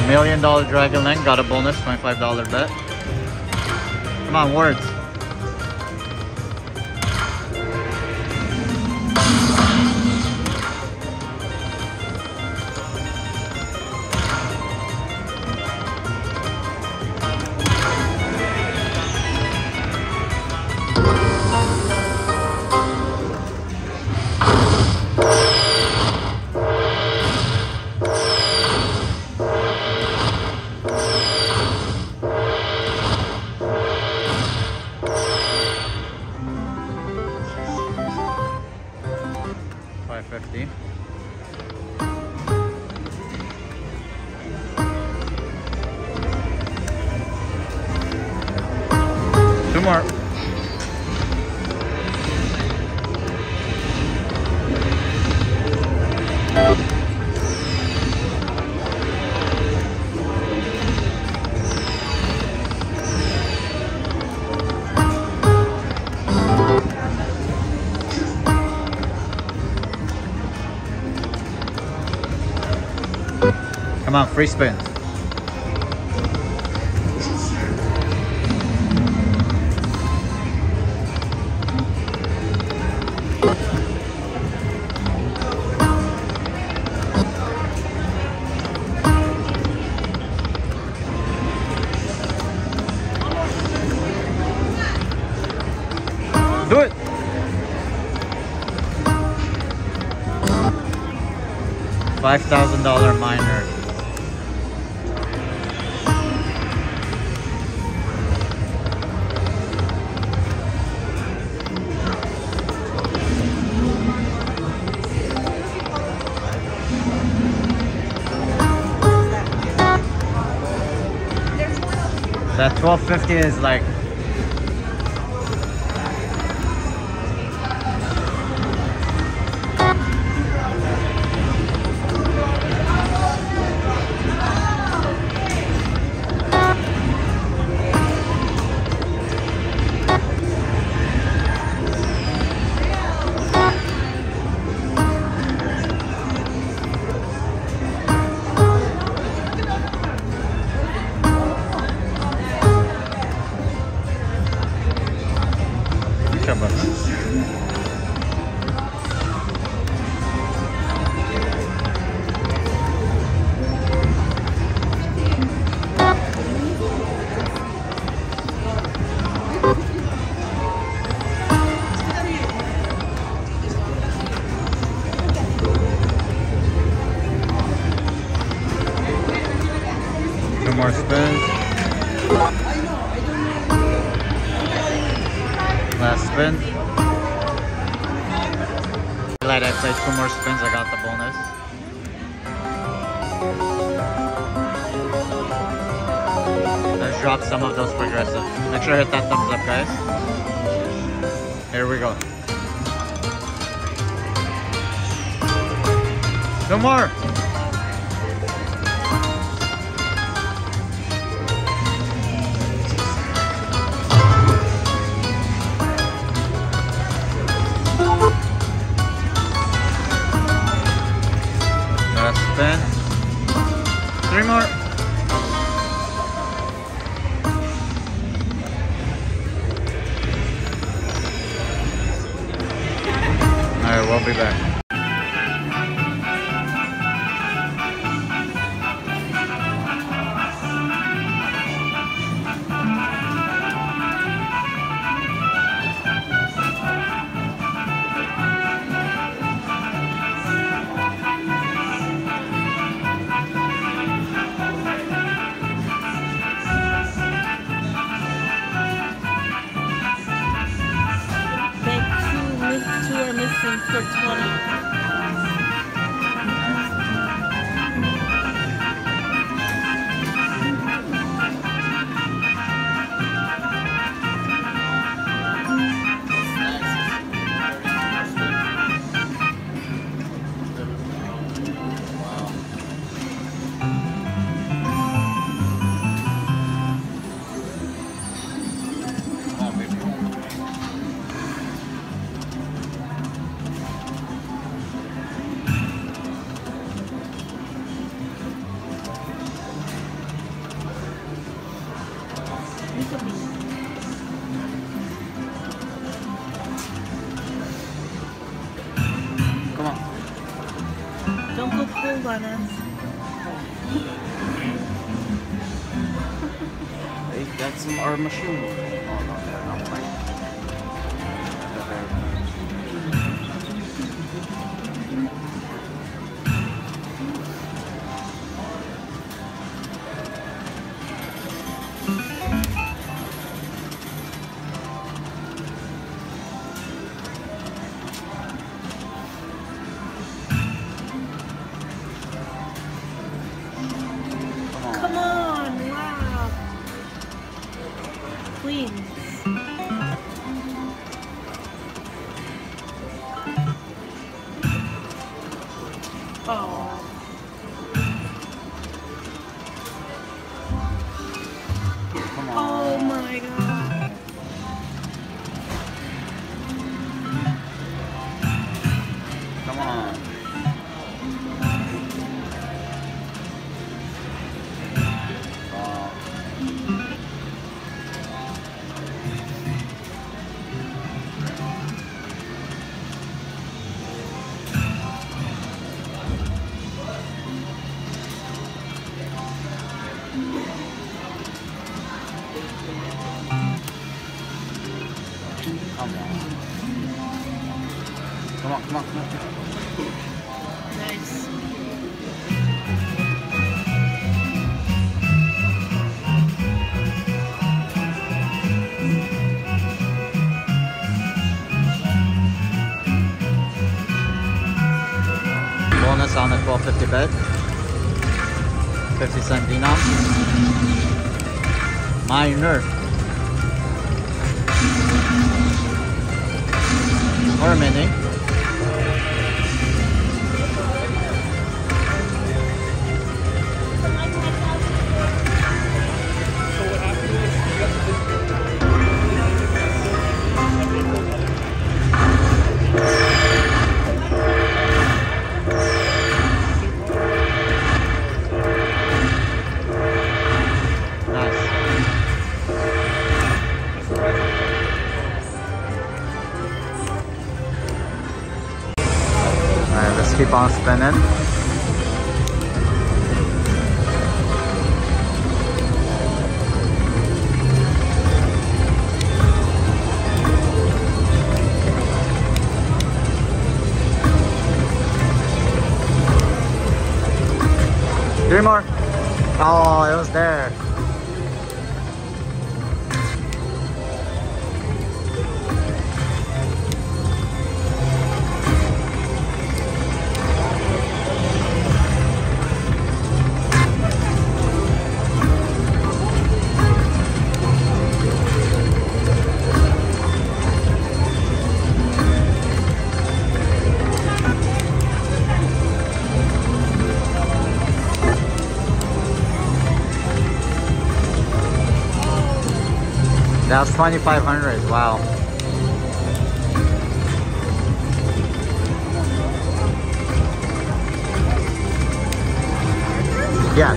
$1,000,000 Dragon Link, got a bonus, $25 bet. Come on, words. $5.50. Two more. Come on, free spin. Do it. $5,000 minor. That $12.50 is like two more spins. Last spin. Glad I played two more spins, I got the bonus. Let's drop some of those progressive. Make sure to hit that thumbs up, guys. Here we go. Two more. Spin. Three more. Alright, we'll be back. For 20. Look at me. Come on. Don't go cold on us. Hey, that's our machine. Oh, no, they're not playing. Come on, wow. Queens. Oh. Come on. Oh my god. Come on. Come on, come on, come on. Nice. Bonus on the 1250 bet. 50-cent denom. Minor. Or a mini. Alright, let's keep on spinning. Three more. Oh, it was there. That was 2,500. Wow. Yeah.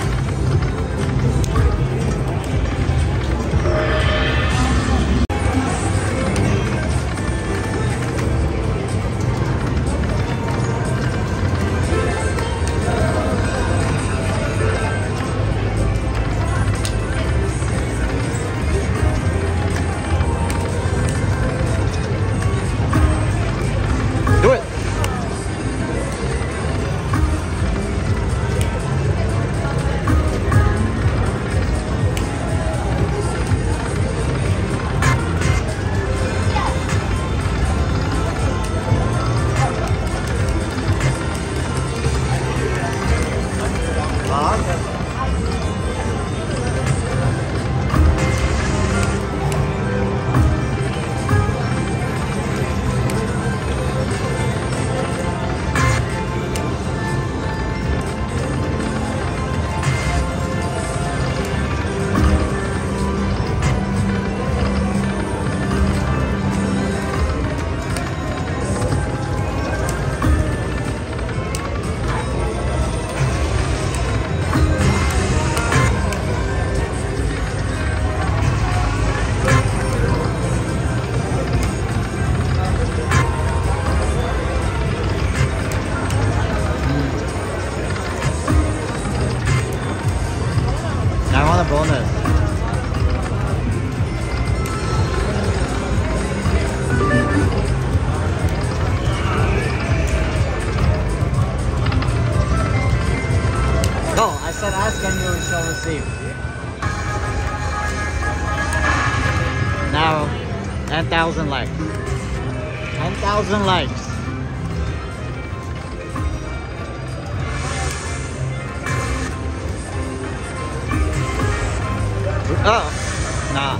Do it. a bonus. Oh, I said ask and you shall receive. Now, 10,000 likes. 10,000 likes. Oh, nah.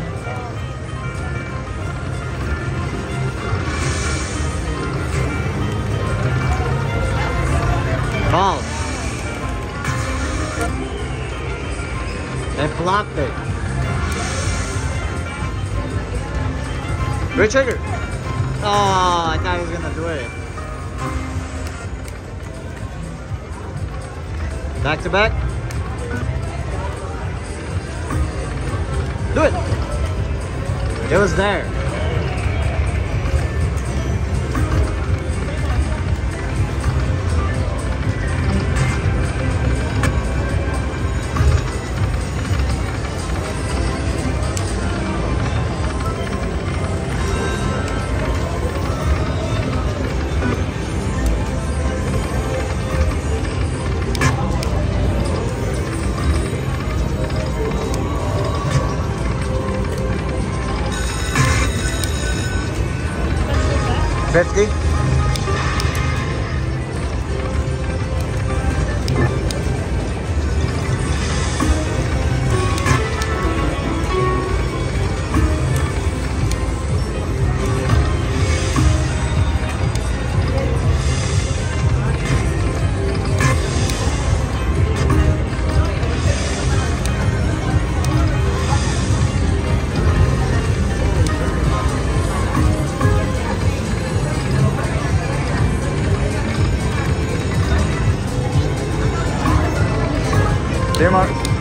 False. They blocked it. Great trigger. Oh, I thought he was gonna do it. Back to back. Do it. It was there. $50. Dear Mark.